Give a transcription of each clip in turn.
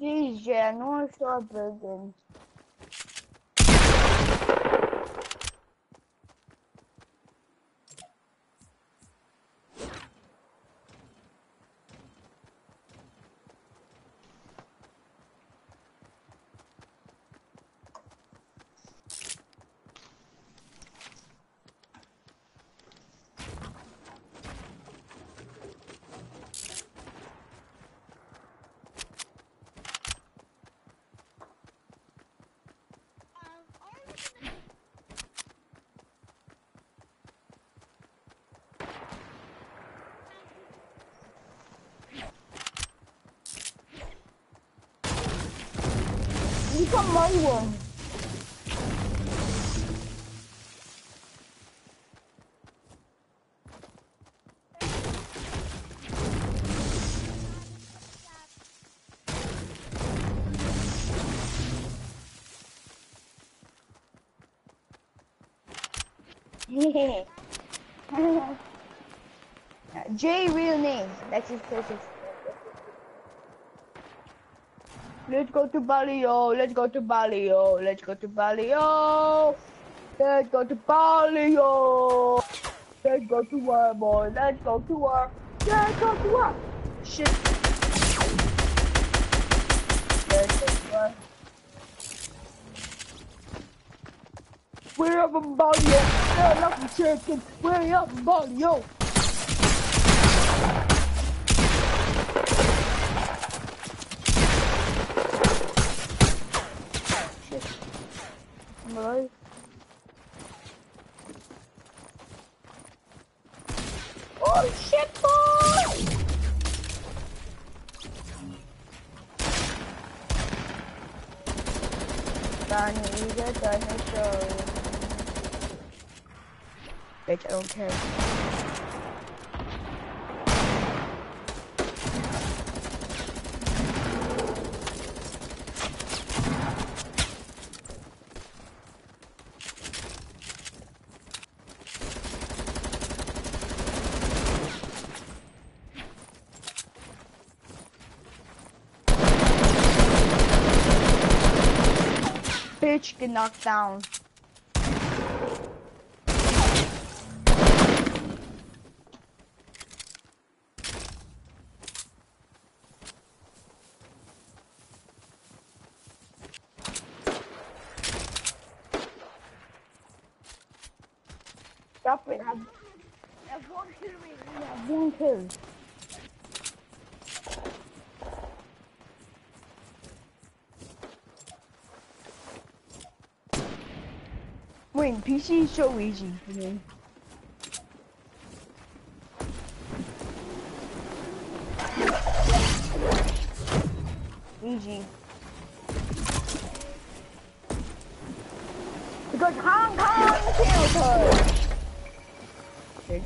DJ, I don't want to start building. You got my one. J real name. That's his person. Let's go to Bali, yo. Let's go to Bali, yo. Let's go to Bali, yo. Let's go to Bali, yo. Let's go to work, boy. Let's go to work. Let's go to work. Shit. Let's go to work. We're up in Bali, yo. We're up in chicken. We're up in Bali, yo. Right. Oh shit, boy! Danny, you got dinosaur. Bitch, I don't care. Bitch get knocked down. Stop it. I have one kill. I have one kill. Wait, PC is so easy for me. Easy. Because Hong Kong killed her. Bitch.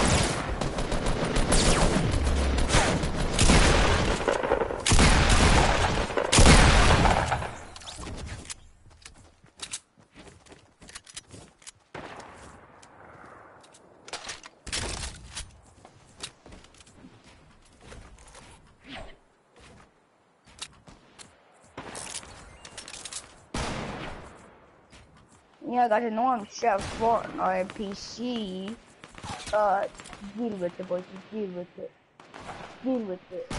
Yeah, guys, I know I'm Chef Fortnite PC. Deal with it, boys. Deal with it. Deal with it.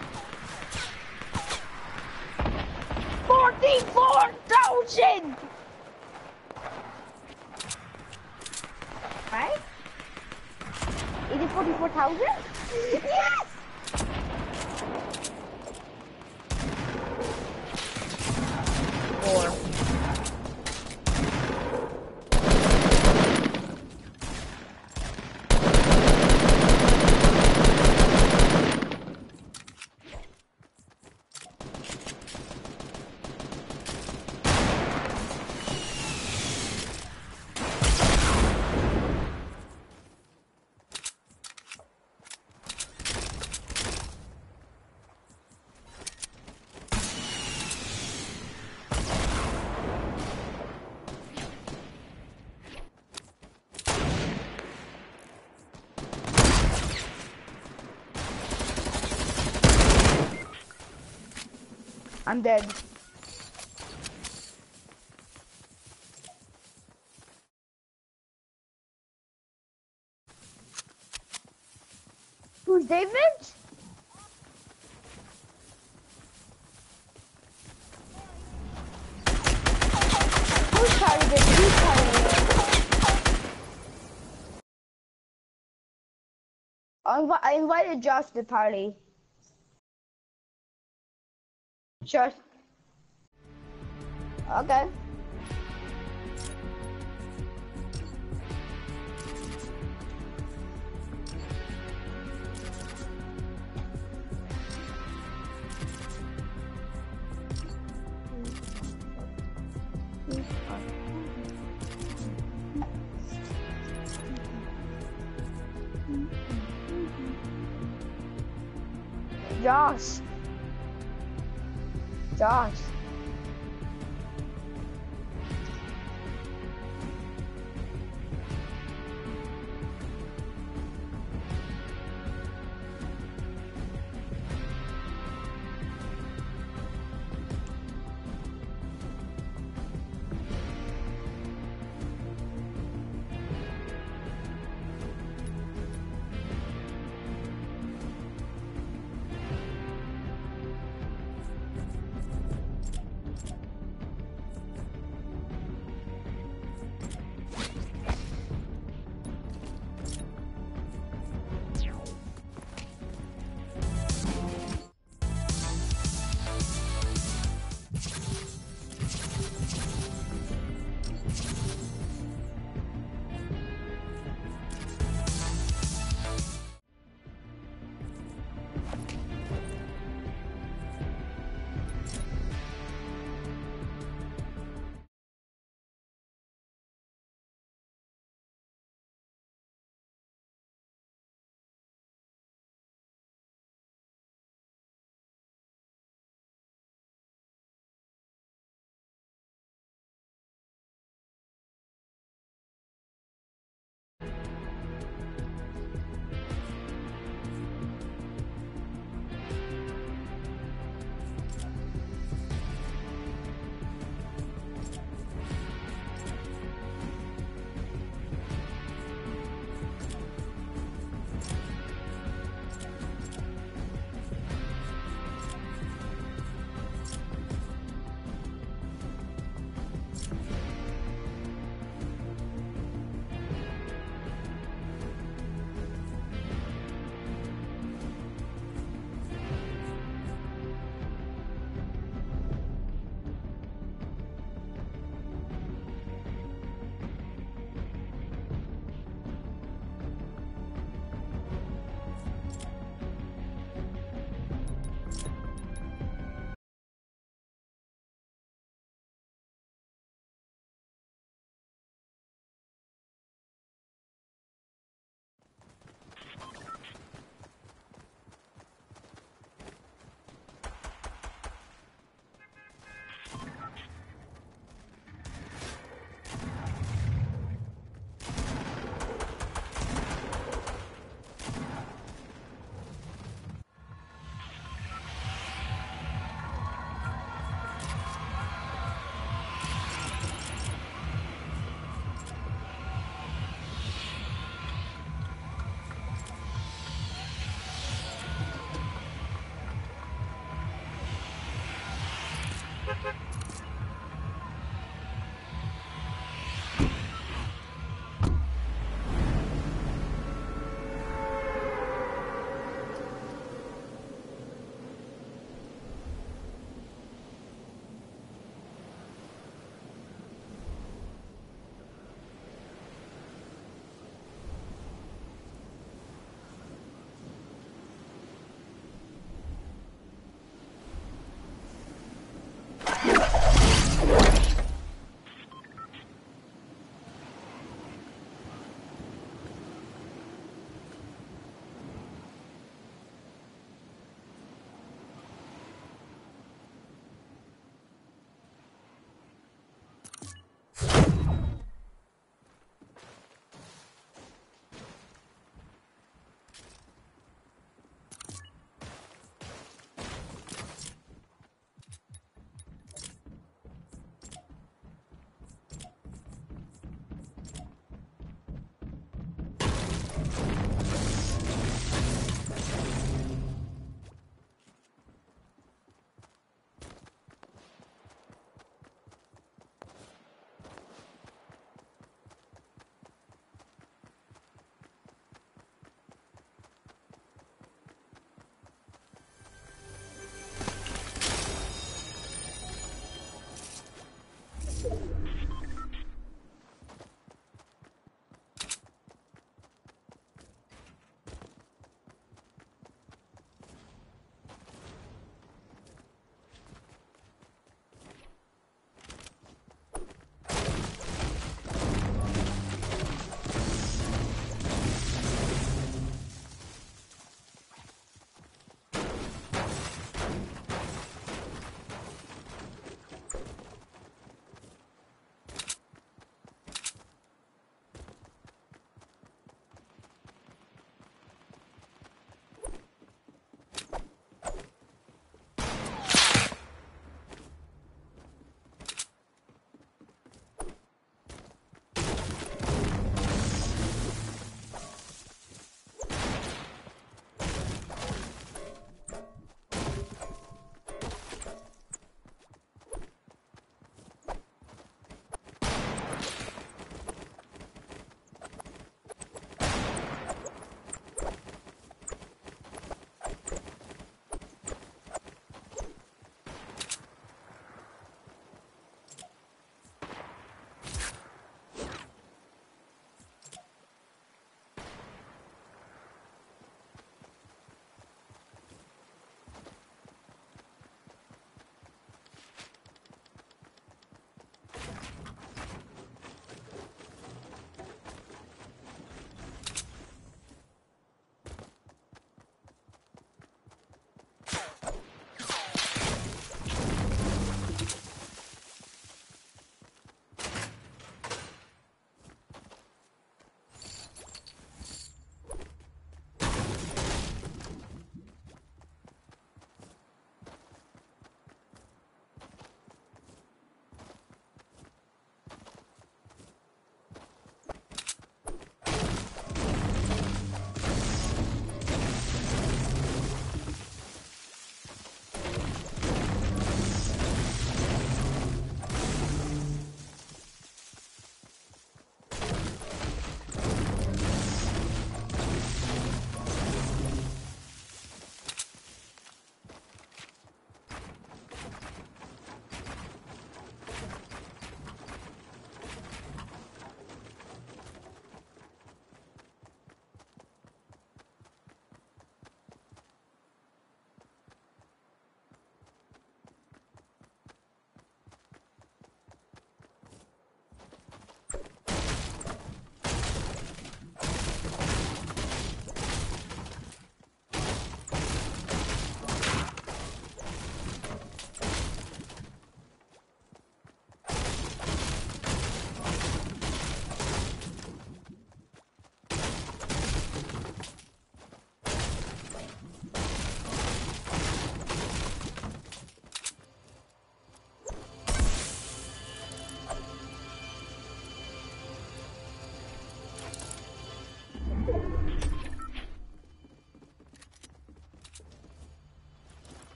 44,000! Right? Is it 44,000? Yes! Four. I'm dead. Who's David? Who's carrying it? Who's carrying it? I invited Josh to the party. Sure. Okay. Josh. Josh.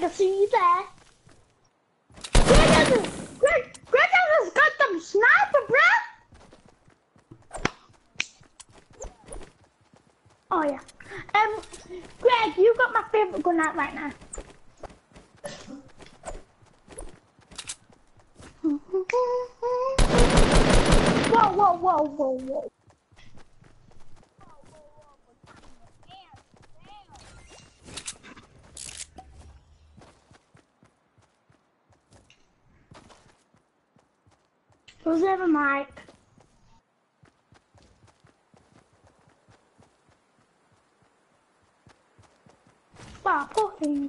Greg, I see you there. Greg has got them sniper, bruh. Oh yeah. Greg, you got my favorite gun out right now. Whoa, whoa, whoa, whoa, whoa. Who's ever Mike? Wow, poor thing.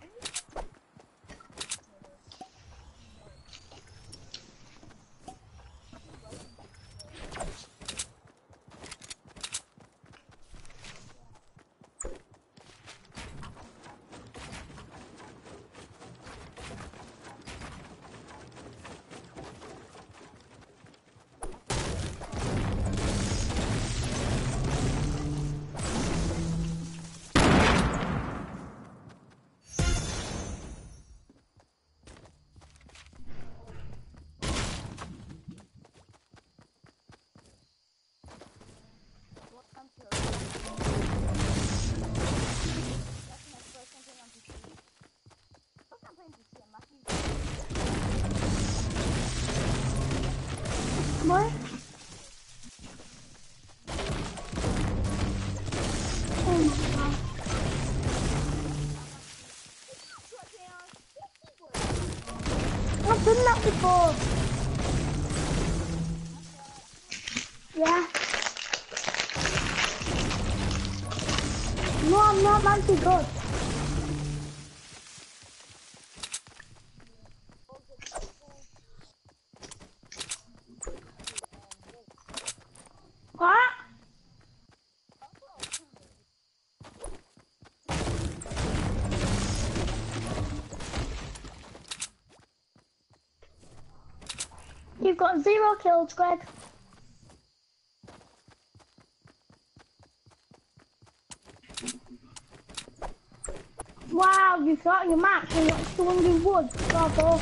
What? Oh my god. I've done that before. Yeah. No, I'm not meant to go. What? You've got 0 kills, Greg. Wow, you got your match and that's the one you would. Bravo.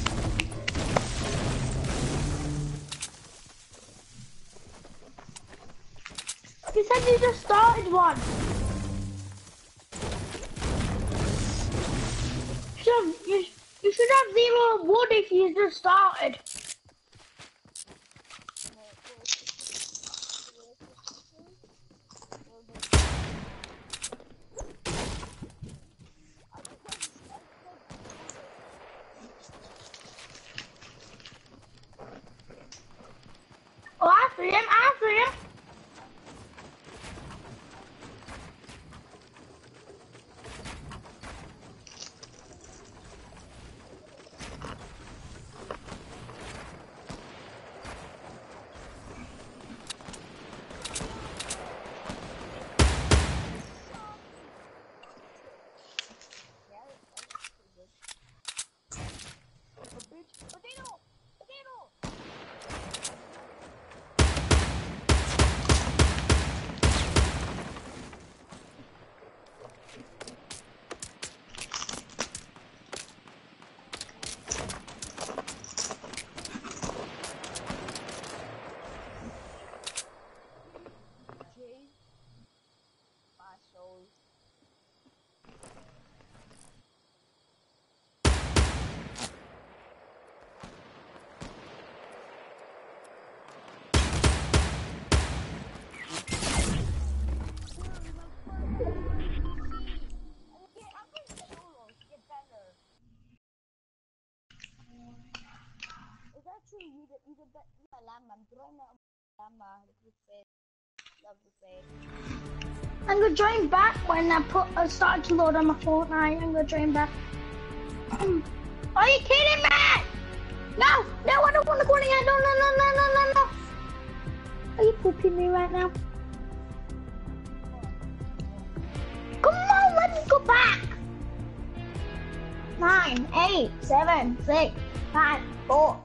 You said you just started one. You should have 0 wood if you just started. Oh, I see him, I see him. I'm gonna join back when I started to load on my Fortnite. I'm gonna join back. Are you kidding me? No, no, I don't want to go in here. No, no, no, no, no, no, no. Are you pooping me right now? Come on, let me go back. 9, 8, 7, 6, 5, 4.